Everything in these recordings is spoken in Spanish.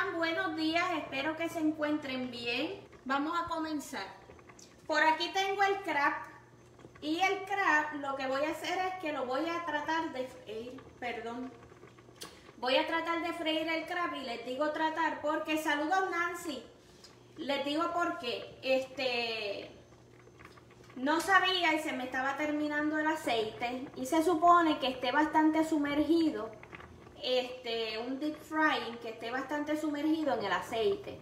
están? Buenos días, espero que se encuentren bien. Vamos a comenzar. Por aquí tengo el crab y el crab lo que voy a hacer es que lo voy a tratar de freír, Voy a tratar de freír el crab y les digo tratar porque, saludos Nancy, les digo porque no sabía y se me estaba terminando el aceite y se supone que esté bastante sumergido, un deep frying que esté bastante sumergido en el aceite.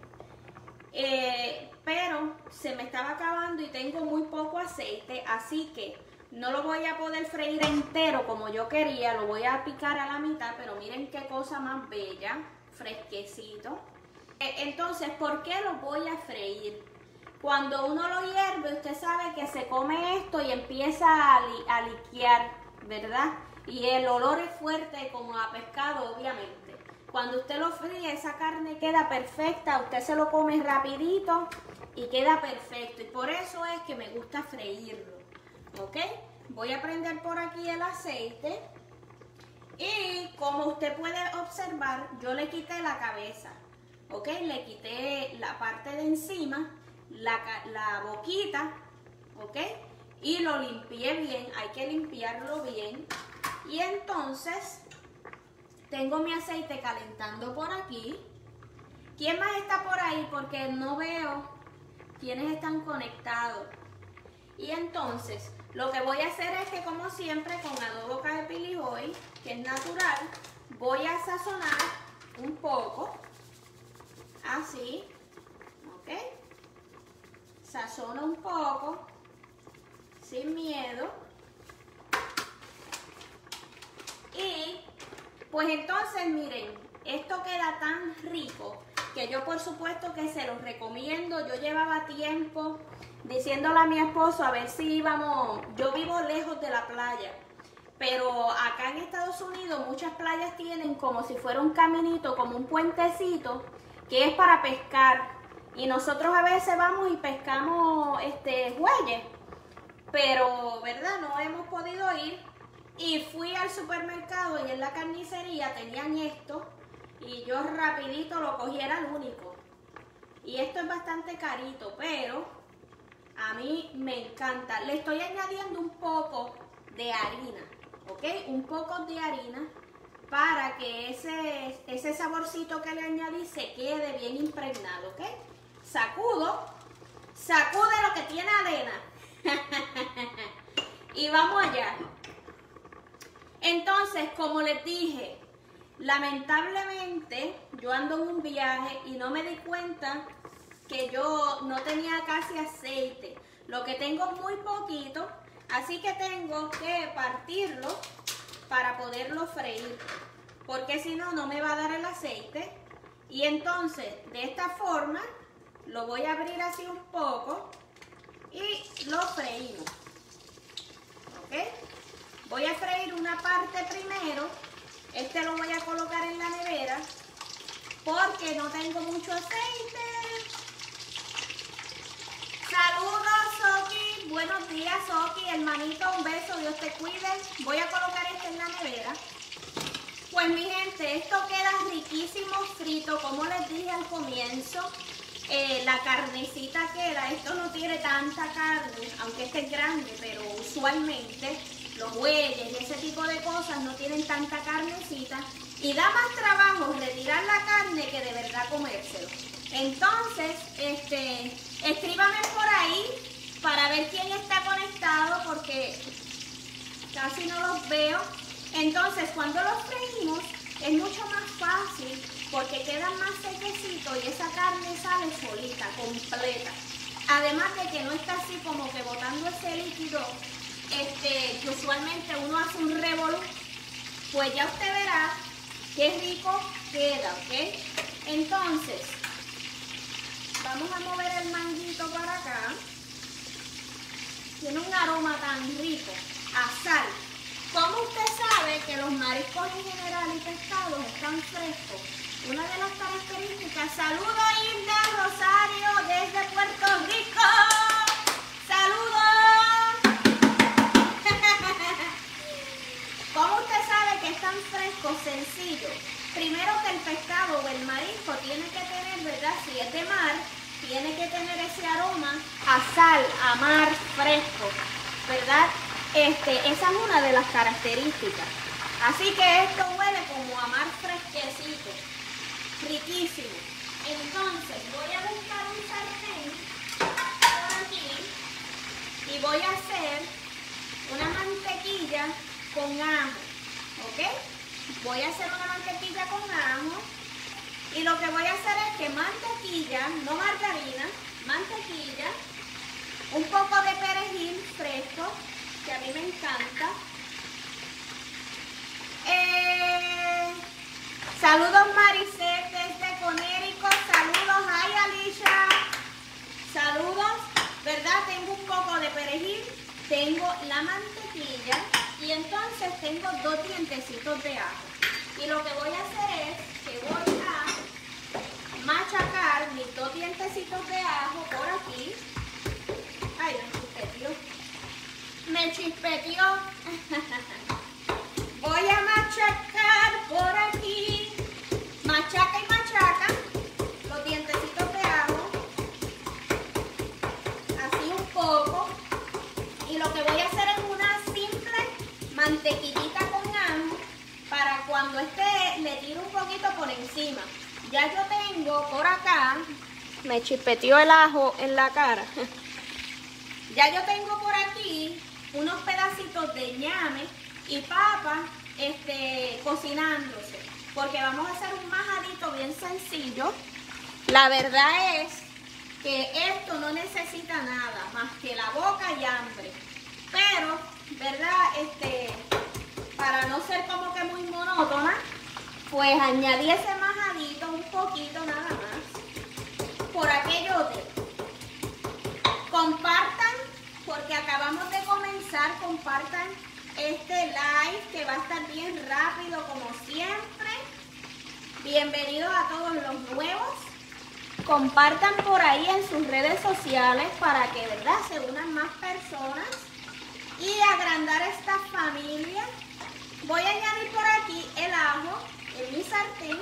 Pero se me estaba acabando y tengo muy poco aceite, así que no lo voy a poder freír entero como yo quería, lo voy a picar a la mitad, pero miren qué cosa más bella, fresquecito. Entonces, ¿por qué lo voy a freír? Cuando uno lo hierve, usted sabe que se come esto y empieza a liquear, ¿verdad? Y el olor es fuerte como a pescado, obviamente. Cuando usted lo fríe, esa carne queda perfecta, usted se lo come rapidito y queda perfecto. Y por eso es que me gusta freírlo, ¿ok? Voy a prender por aquí el aceite y como usted puede observar, yo le quité la cabeza, ¿ok? Le quité la parte de encima, la boquita, ¿ok? Y lo limpié bien, hay que limpiarlo bien. Y entonces tengo mi aceite calentando por aquí. ¿Quién más está por ahí? Porque no veo quiénes están conectados. Y entonces lo que voy a hacer es que, como siempre, con adobo Caepilijoy, que es natural, voy a sazonar un poco, así, ¿ok? Sazono un poco, sin miedo. Y pues entonces miren, esto queda tan rico que yo por supuesto que se los recomiendo. Yo llevaba tiempo diciéndole a mi esposo a ver si íbamos, yo vivo lejos de la playa, pero acá en Estados Unidos muchas playas tienen como si fuera un caminito, como un puentecito que es para pescar, y nosotros a veces vamos y pescamos jueyes, pero verdad no hemos podido ir. Y fui al supermercado y en la carnicería tenían esto y yo rapidito lo cogí, era el único. Y esto es bastante carito, pero a mí me encanta. Le estoy añadiendo un poco de harina, ¿ok? Un poco de harina para que ese saborcito que le añadí se quede bien impregnado, ¿ok? Sacude lo que tiene arena. Y vamos allá. Entonces, como les dije, lamentablemente yo ando en un viaje y no me di cuenta que yo no tenía casi aceite. Lo que tengo es muy poquito, así que tengo que partirlo para poderlo freír, porque si no, no me va a dar el aceite. Y entonces, de esta forma, lo voy a abrir así un poco y lo freímos, ¿ok? Voy a freír una parte primero, lo voy a colocar en la nevera porque no tengo mucho aceite. Saludos Soki, buenos días Soki, hermanito, un beso, Dios te cuide. Voy a colocar en la nevera. Pues mi gente, esto queda riquísimo frito, como les dije al comienzo. La carnecita queda, esto no tiene tanta carne, aunque este es grande, pero usualmente los bueyes y ese tipo de cosas no tienen tanta carnecita y da más trabajo retirar la carne que de verdad comérselo. Entonces, escríbanme por ahí para ver quién está conectado porque casi no los veo. Entonces, cuando los freímos es mucho más fácil porque quedan más sequecitos y esa carne sale solita, completa. Además de que no está así como que botando ese líquido que usualmente uno hace un revolú, pues ya usted verá qué rico queda, ¿ok? Entonces, vamos a mover el manguito para acá. Tiene un aroma tan rico a sal. ¿Cómo usted sabe que los mariscos en general y pescados están frescos? Una de las características. Saludos Hilda Rosario desde Puerto Rico. Saludos. ¿Cómo usted sabe que están frescos? Sencillo. Primero que el pescado o el marisco tiene que tener, ¿verdad? Si es de mar, tiene que tener ese aroma a sal, a mar fresco, ¿verdad? Esa es una de las características. Así que esto huele como a mar fresquecito, riquísimo. Entonces voy a buscar un sartén por aquí y voy a hacer una mantequilla con ajo, ¿ok? Voy a hacer una mantequilla con ajo y lo que voy a hacer es que mantequilla, no margarina, mantequilla, un poco de perejil fresco, que a mí me encanta. Saludos Maricel desde Connecticut, saludos, ay Alicia, saludos, ¿verdad? Tengo un poco de perejil, tengo la mantequilla y entonces tengo 2 dientecitos de ajo. Y lo que voy a hacer es que voy a machacar mis 2 dientecitos de ajo por aquí. Ay, me chispeteó. Voy a machacar por aquí. Machaca y machaca los dientecitos de ajo. Así un poco. Y lo que voy a hacer es una simple mantequillita con ajo para cuando le tiro un poquito por encima. Ya yo tengo por acá, me chispeteó el ajo en la cara. Ya yo tengo por aquí unos pedacitos de ñame y papa cocinándose, porque vamos a hacer un majadito bien sencillo. La verdad es que esto no necesita nada más que la boca y hambre, pero, ¿verdad? Para no ser como que muy monótona, pues añadí ese majadito un poquito nada más. Por aquello de compartan, porque acabamos de comenzar, compartan este live que va a estar bien rápido como siempre. Bienvenidos a todos los nuevos. Compartan por ahí en sus redes sociales para que, ¿verdad?, se unan más personas y agrandar esta familia. Voy a añadir por aquí el ajo en mi sartén.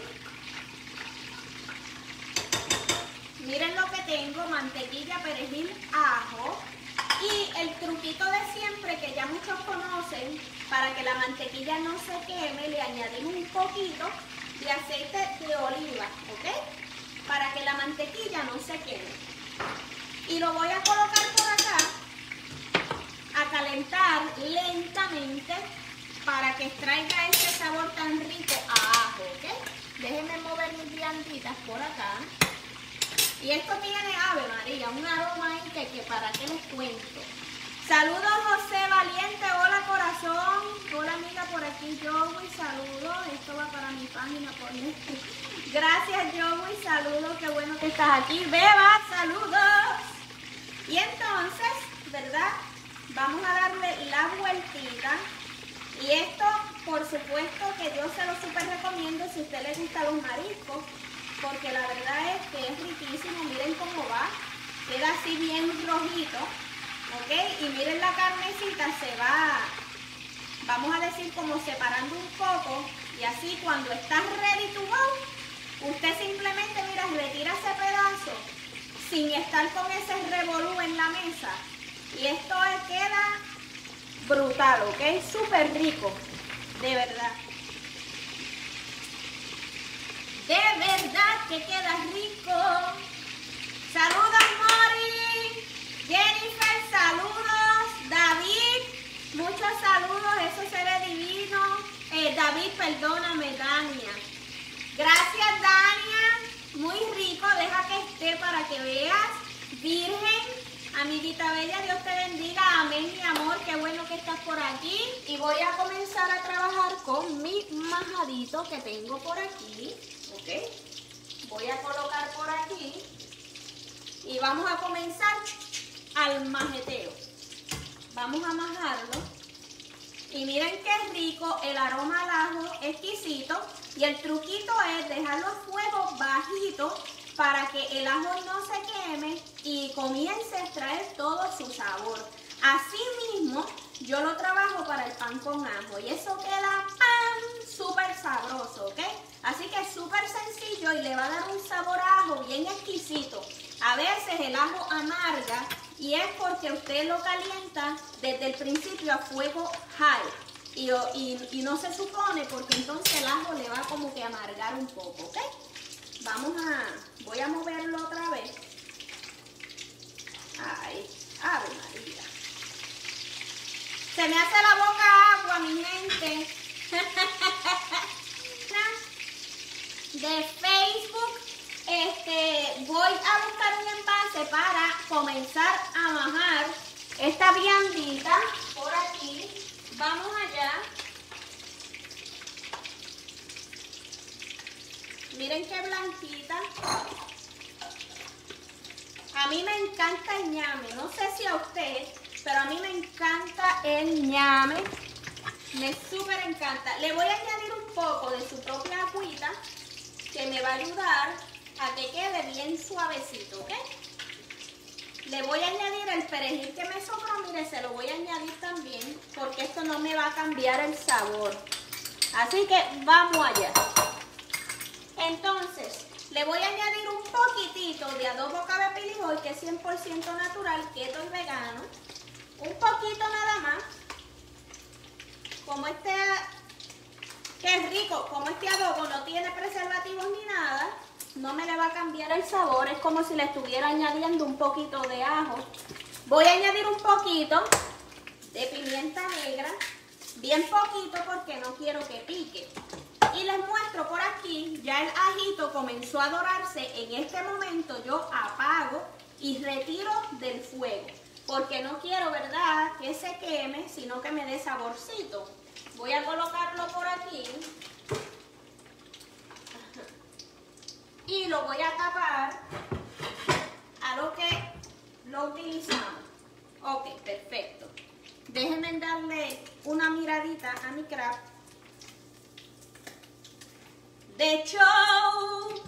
Miren lo que tengo: mantequilla, perejil, ajo. Y el truquito de siempre que ya muchos conocen, para que la mantequilla no se queme, le añadimos un poquito de aceite de oliva, ¿ok? Para que la mantequilla no se queme. Y lo voy a colocar por acá a calentar lentamente para que extraiga ese sabor tan rico a ajo, ¿ok? Déjenme mover mis vianditas por acá. Y esto tiene, Ave María, un aroma ahí que para qué les cuento. Saludos José Valiente, hola corazón. Hola amiga, por aquí Joey, saludos. Esto va para mi página por esto. Gracias Joey, saludos, qué bueno que estás aquí. Beba, saludos. Y entonces, ¿verdad? Vamos a darle la vueltita. Y esto, por supuesto, que yo se lo súper recomiendo si a usted le gustan los mariscos, porque la verdad es que es riquísimo. Miren cómo va, queda así bien rojito, ¿ok? Y miren la carnecita, se va, vamos a decir, como separando un poco, y así cuando está ready to go, usted simplemente, mira, retira ese pedazo sin estar con ese revolú en la mesa, y esto queda brutal, ¿ok? Súper rico, de verdad. De verdad que queda rico. Saludos Mori, Jennifer, saludos, David, muchos saludos, eso se ve divino. David, perdóname, Dania. Gracias Dania, muy rico, deja que esté para que veas. Virgen, amiguita bella, Dios te bendiga, amén mi amor, qué bueno que estás por aquí. Y voy a comenzar a trabajar con mi majadito que tengo por aquí. ¿Ok? Voy a colocar por aquí y vamos a comenzar al majeteo. Vamos a majarlo y miren qué rico, el aroma al ajo exquisito, y el truquito es dejarlo a fuego bajito para que el ajo no se queme y comience a extraer todo su sabor. Así mismo yo lo trabajo para el pan con ajo y eso queda pan súper sabroso, ¿ok? Así que es súper sencillo y le va a dar un sabor a ajo bien exquisito. A veces el ajo amarga y es porque usted lo calienta desde el principio a fuego high. Y no se supone porque entonces el ajo le va como que a amargar un poco, ¿ok? Voy a moverlo otra vez. Ay, ave María. Se me hace la boca agua, mi gente. De Facebook, voy a buscar un envase para comenzar a majar esta viandita por aquí. Vamos allá. Miren qué blanquita. A mí me encanta el ñame. No sé si a usted, pero a mí me encanta el ñame. Me súper encanta. Le voy a añadir un poco de su propia agüita que me va a ayudar a que quede bien suavecito, ¿ok? Le voy a añadir el perejil que me sobró, mire, se lo voy a añadir también porque esto no me va a cambiar el sabor. Así que vamos allá. Entonces, le voy a añadir un poquitito de adobo Cabe Pili Boy, que es 100% natural, keto y vegano. Un poquito nada más. Como que es rico, como este adobo no tiene preservativos ni nada, no me le va a cambiar el sabor, es como si le estuviera añadiendo un poquito de ajo. Voy a añadir un poquito de pimienta negra, bien poquito porque no quiero que pique. Y les muestro por aquí, ya el ajito comenzó a dorarse, en este momento yo apago y retiro del fuego, porque no quiero, ¿verdad?, que se queme, sino que me dé saborcito. Voy a colocarlo por aquí y lo voy a tapar a lo que lo utilizamos. Ok, perfecto. Déjenme darle una miradita a mi crab. De show.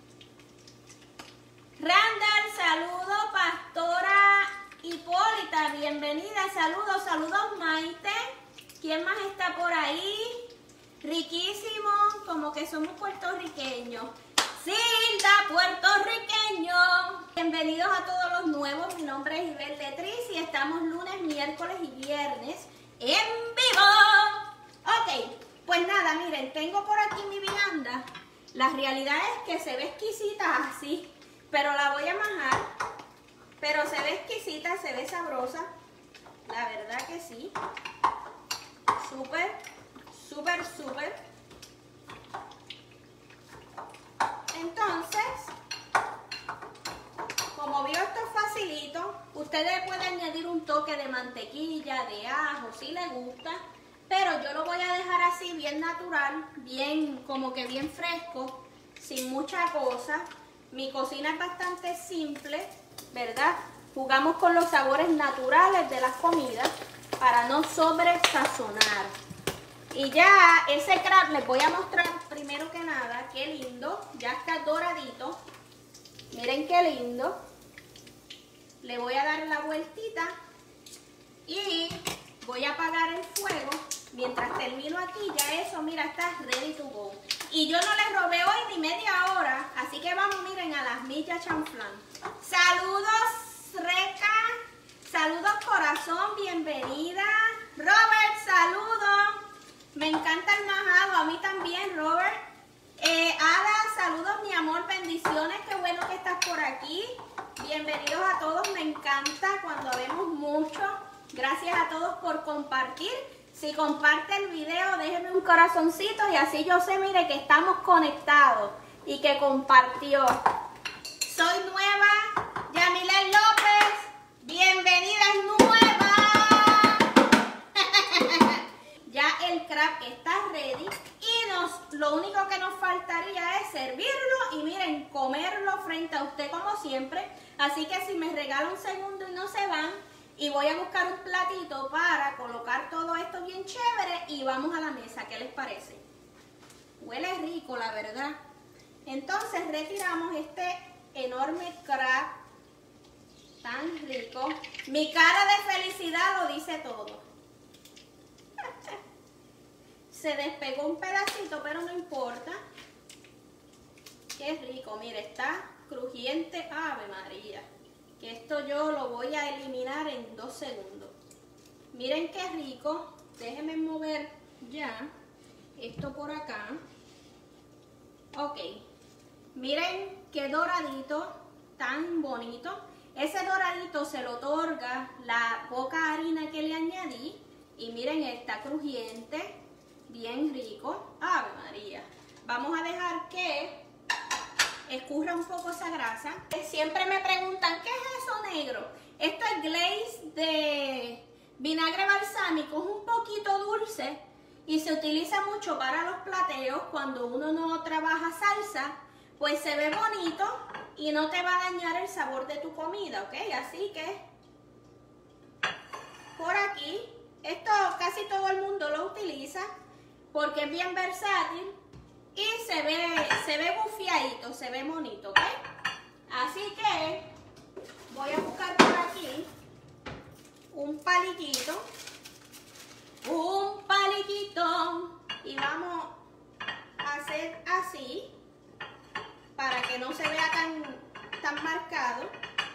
Randall, saludos. Pastora Hipólita, bienvenida. Saludos, saludos Maite. ¿Quién más está por ahí? Riquísimo, como que somos puertorriqueños. Silda, puertorriqueño. Bienvenidos a todos los nuevos. Mi nombre es Ibel Letriz y estamos lunes, miércoles y viernes en vivo. Ok, pues nada, miren, tengo por aquí mi vianda. La realidad es que se ve exquisita así, pero la voy a majar. Pero se ve exquisita, se ve sabrosa. La verdad que sí. Súper, súper, súper. Entonces, como vio, esto es facilito. Ustedes pueden añadir un toque de mantequilla, de ajo, si les gusta. Pero yo lo voy a dejar así, bien natural, bien, como que bien fresco, sin mucha cosa. Mi cocina es bastante simple, ¿verdad? Jugamos con los sabores naturales de las comidas para no sobresazonar. Y ya ese crab les voy a mostrar primero que nada, qué lindo, ya está doradito. Miren qué lindo. Le voy a dar la vueltita y voy a apagar el fuego. Mientras termino aquí, ya eso, mira, está ready to go. Y yo no les robé hoy ni media hora, así que vamos, miren, a las millas chanflán. Saludos, Reca. Saludos, corazón, bienvenida. Robert, saludos. Me encanta el majado, a mí también, Robert. Ada, saludos, mi amor, bendiciones, qué bueno que estás por aquí. Bienvenidos a todos, me encanta cuando vemos mucho. Gracias a todos por compartir. Si comparte el video, déjenme un corazoncito y así yo sé, mire, que estamos conectados y que compartió. Soy nueva, Yamilet López, bienvenida, es nueva. Ya el crab está ready y lo único que nos faltaría es servirlo y miren, comerlo frente a usted como siempre. Así que si me regala un segundo y no se van, y voy a buscar un platito para colocar todo esto bien chévere y vamos a la mesa. ¿Qué les parece? Huele rico, la verdad. Entonces retiramos este enorme crab tan rico. Mi cara de felicidad lo dice todo. Se despegó un pedacito, pero no importa. Qué rico, mire, está crujiente. Ave María. Que esto yo lo voy a eliminar en 2 segundos. Miren qué rico. Déjenme mover ya esto por acá. Ok. Miren qué doradito, tan bonito. Ese doradito se lo otorga la poca harina que le añadí. Y miren, está crujiente, bien rico. Ave María. Vamos a dejar que escurra un poco esa grasa. Siempre me preguntan, ¿qué es eso negro? Esto es glaze de vinagre balsámico, es un poquito dulce y se utiliza mucho para los plateos. Cuando uno no trabaja salsa, pues se ve bonito y no te va a dañar el sabor de tu comida, ¿ok? Así que por aquí, esto casi todo el mundo lo utiliza porque es bien versátil y se ve bufiadito, se ve bonito, ¿ok? Así que voy a buscar por aquí un paliquito y vamos a hacer así para que no se vea tan marcado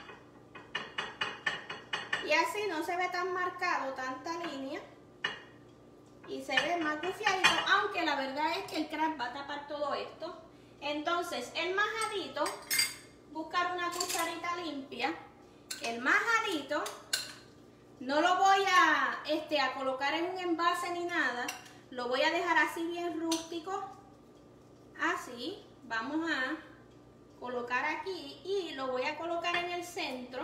y así no se ve tan marcado, tanta línea y se ve más bufiadito, aunque la verdad es que el craft va a tapar todo esto. Entonces el majadito, buscar una cucharita limpia. El majadito no lo voy a colocar en un envase ni nada, lo voy a dejar así bien rústico, así. Vamos a colocar aquí y lo voy a colocar en el centro,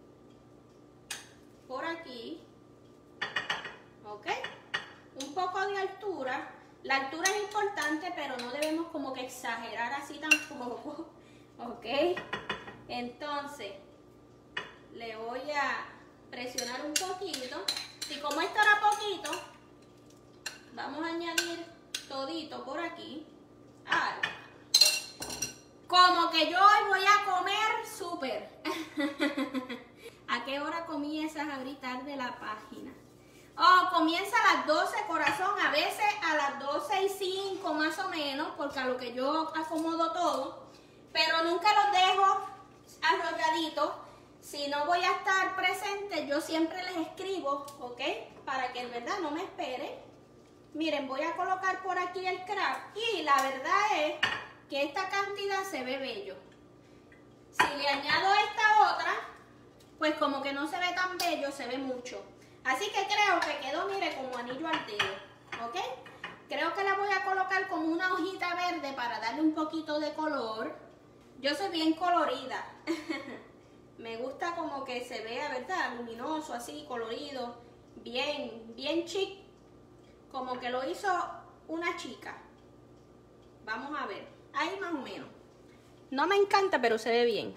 por aquí, ok, un poco de altura. La altura es importante, pero no debemos como que exagerar así tampoco, ok. Entonces le voy a presionar un poquito y como esto era poquito, vamos a añadir todito por aquí. Ay, como que yo hoy voy a comer súper. ¿A qué hora comí esas ahorita de la página? Oh, comienza a las 12, corazón, a veces a las 12:05 más o menos, porque a lo que yo acomodo todo, pero nunca los dejo arrolladitos. Si no voy a estar presente, yo siempre les escribo, ¿ok? Para que en verdad no me espere. Miren, voy a colocar por aquí el craft y la verdad es que esta cantidad se ve bello. Si le añado esta otra, pues como que no se ve tan bello, se ve mucho. Así que creo que quedó, mire, como anillo al dedo, ¿ok? Creo que la voy a colocar como una hojita verde para darle un poquito de color. Yo soy bien colorida. Me gusta como que se vea, ¿verdad? Luminoso, así, colorido, bien chic. Como que lo hizo una chica. Vamos a ver. Ahí más o menos. No me encanta, pero se ve bien.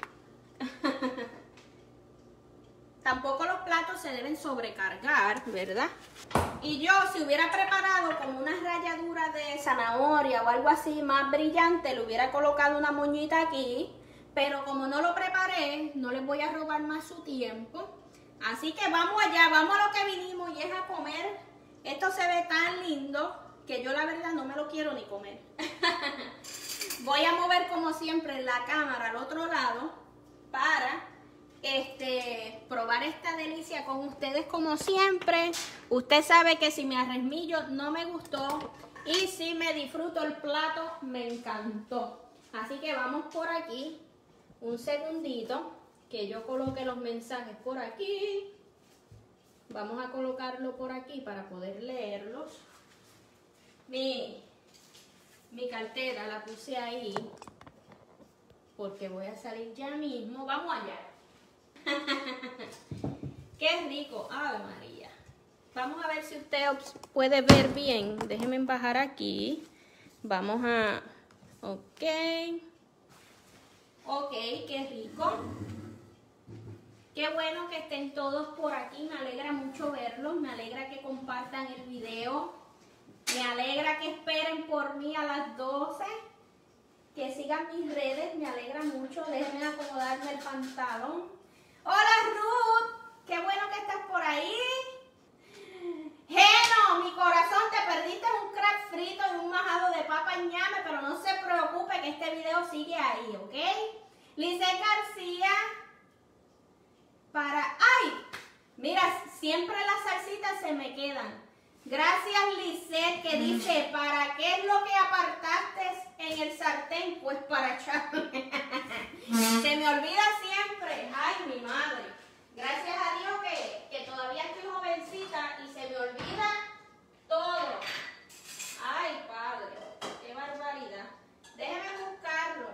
Tampoco los platos se deben sobrecargar, ¿verdad? Y yo, si hubiera preparado como una ralladura de zanahoria o algo así más brillante, le hubiera colocado una moñita aquí. Pero como no lo preparé, no les voy a robar más su tiempo. Así que vamos allá, vamos a lo que vinimos y es a comer. Esto se ve tan lindo que yo la verdad no me lo quiero ni comer. Voy a mover como siempre la cámara al otro lado para probar esta delicia con ustedes como siempre. Usted sabe que si me arremillo no me gustó y si me disfruto el plato me encantó. Así que vamos por aquí. Un segundito que yo coloque los mensajes por aquí. Vamos a colocarlo por aquí para poder leerlos. Mi cartera la puse ahí porque voy a salir ya mismo. Vamos allá. Qué rico. Ave María. Vamos a ver si usted puede ver bien. Déjenme bajar aquí. Vamos a... Ok, qué rico. Qué bueno que estén todos por aquí. Me alegra mucho verlos. Me alegra que compartan el video. Me alegra que esperen por mí a las 12. Que sigan mis redes. Me alegra mucho. Déjenme acomodarme el pantalón. Hola Ruth. Qué bueno que estás por ahí. Geno, mi corazón, te perdiste un crack frito y un majado de papa ñame, pero no se preocupe que este video sigue ahí, ¿ok? Lisette García, ¡ay! Mira, siempre las salsitas se me quedan. Gracias, Lisette, que dice, ¿para qué es lo que apartaste en el sartén? Pues para echarme. Se me olvida siempre. Ay, mi madre. Gracias a Dios que todavía estoy jovencita y se me olvida todo. Ay, Padre, qué barbaridad. Déjeme buscarlo.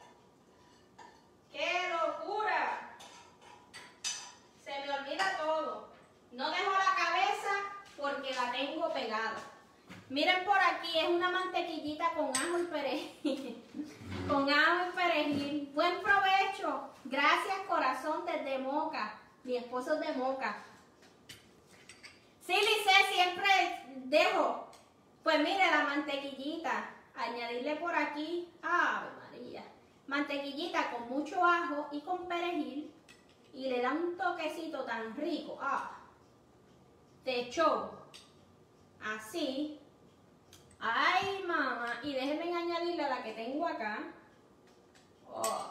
¡Qué locura! Se me olvida todo. No dejo la cabeza porque la tengo pegada. Miren por aquí, es una mantequillita con ajo y perejil. Con ajo y perejil. Buen provecho. Gracias, corazón, desde Moca. Mi esposo es de Moca. Sí, Lice, siempre dejo. Pues mire, la mantequillita. Añadirle por aquí. ¡Ave María! Mantequillita con mucho ajo y con perejil. Y le da un toquecito tan rico. ¡Ah! De show. Así. ¡Ay, mamá! Y déjenme añadirle a la que tengo acá. Oh.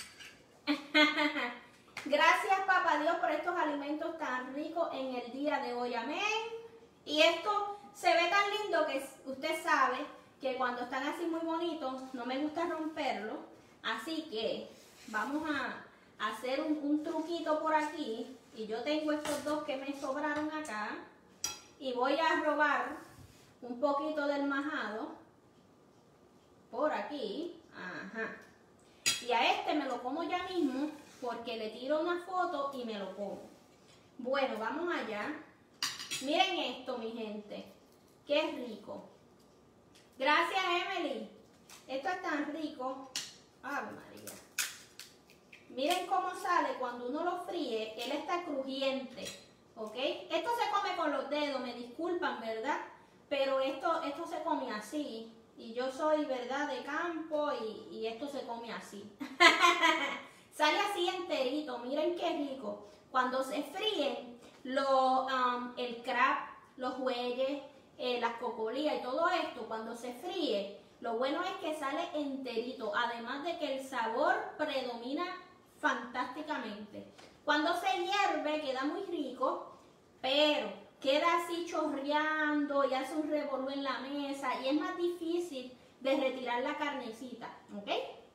Gracias, papá Dios, por estos alimentos tan ricos en el día de hoy. Amén. Y esto se ve tan lindo que usted sabe que cuando están así muy bonitos, no me gusta romperlo. Así que vamos a hacer un truquito por aquí. Y yo tengo estos dos que me sobraron acá. Y voy a robar un poquito del majado por aquí. Ajá. Y a este me lo como ya mismo porque le tiro una foto y me lo como. Bueno, vamos allá. Miren esto, mi gente. Qué rico. Gracias, Emily. Esto es tan rico. Ave María. Miren cómo sale cuando uno lo fríe. Él está crujiente. ¿Ok? Esto se come con los dedos. Me disculpan, ¿verdad? Pero esto se come así. Y yo soy, ¿verdad?, de campo y esto se come así. Sale así enterito. Miren qué rico. Cuando se fríen, el crab, los bueyes, las cocolías y todo esto, cuando se fríe, lo bueno es que sale enterito. Además de que el sabor predomina fantásticamente. Cuando se hierve queda muy rico, pero queda así chorreando y hace un revolú en la mesa y es más difícil de retirar la carnecita, ¿ok?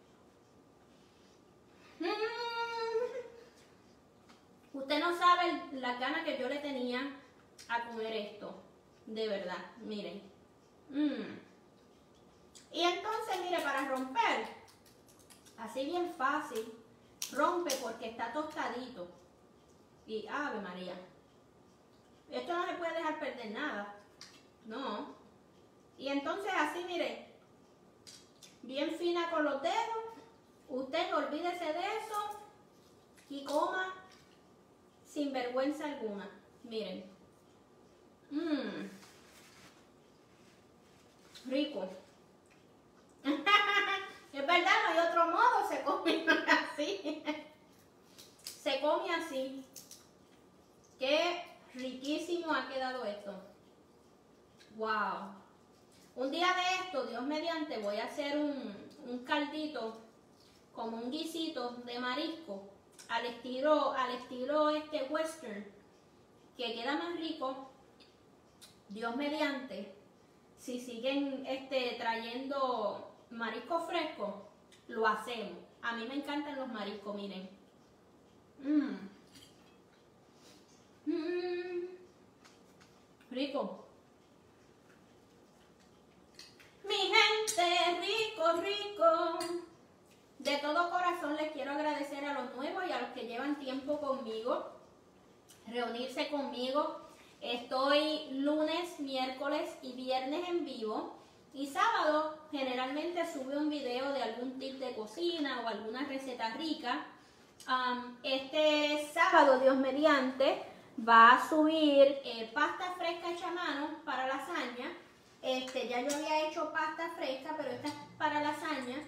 Usted no sabe las ganas que yo le tenía a comer esto, de verdad, miren. Y entonces, mire, para romper, así bien fácil, rompe porque está tostadito. Y Ave María. Esto no se puede dejar perder nada. No. Y entonces así, mire, bien fina con los dedos. Usted olvídese de eso y coma sin vergüenza alguna. Miren. Rico. Es verdad, no hay otro modo, se come así. Se come así. Qué riquísimo ha quedado esto. Wow. Un día de esto, Dios mediante, voy a hacer un caldito, como un guisito de marisco, al estilo western, que queda más rico. Dios mediante, si siguen trayendo marisco fresco, lo hacemos. A mí me encantan los mariscos, miren. Rico. Mi gente, rico, rico. De todo corazón les quiero agradecer a los nuevos y a los que llevan tiempo conmigo, reunirse conmigo. Estoy lunes, miércoles y viernes en vivo. Y sábado generalmente sube un video de algún tip de cocina o alguna receta rica. Este sábado, Dios mediante, va a subir pasta fresca hecha a mano para lasaña. Ya yo había hecho pasta fresca, pero esta es para lasaña.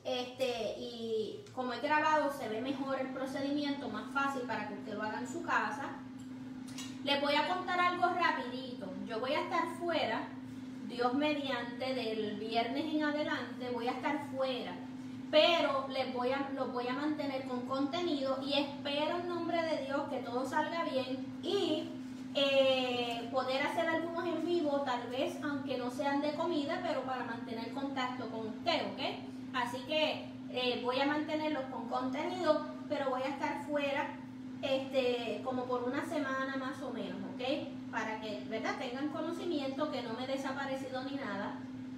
Y como he grabado, se ve mejor el procedimiento, más fácil para que usted lo haga en su casa. Les voy a contar algo rapidito. Yo voy a estar fuera, Dios mediante, del viernes en adelante voy a estar fuera. Pero los voy a mantener con contenido y espero en nombre de Dios que todo salga bien y poder hacer algunos en vivo, tal vez aunque no sean de comida, pero para mantener contacto con usted, ¿ok? Así que voy a mantenerlos con contenido, pero voy a estar fuera como por una semana más o menos, ¿ok? Para que, ¿verdad?, tengan conocimiento que no me he desaparecido ni nada.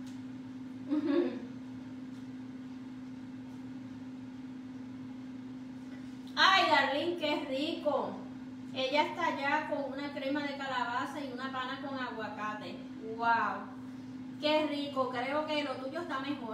Ay, Darlene, qué rico. Ella está allá con una crema de calabaza y una pana con aguacate. Wow, qué rico. Creo que lo tuyo está mejor.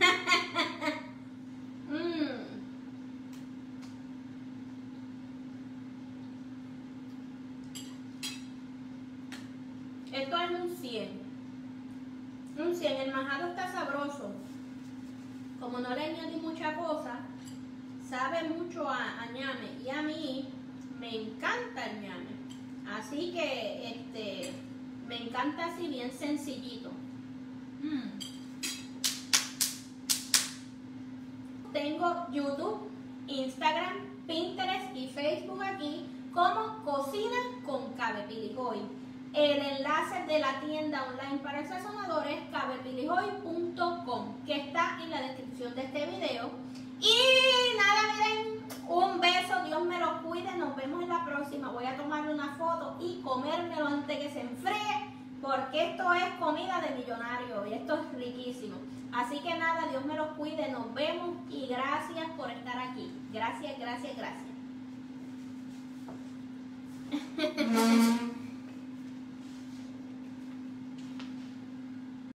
Esto es un 100. Un 100. El majado está sabroso. Como no le añadí mucha cosa, sabe mucho a ñame. Y a mí me encanta el ñame. Así que me encanta así bien sencillito. Tengo YouTube, Instagram, Pinterest y Facebook aquí como Cocina con Cabepilijoy. El enlace de la tienda online para el sazonador es cabepilijoy.com, que está en la descripción de este video. Y nada, miren, un beso, Dios me lo cuide, nos vemos en la próxima. Voy a tomarle una foto y comérmelo antes que se enfríe, porque esto es comida de millonario y esto es riquísimo. Así que nada, Dios me los cuide, nos vemos y gracias por estar aquí. Gracias, gracias, gracias.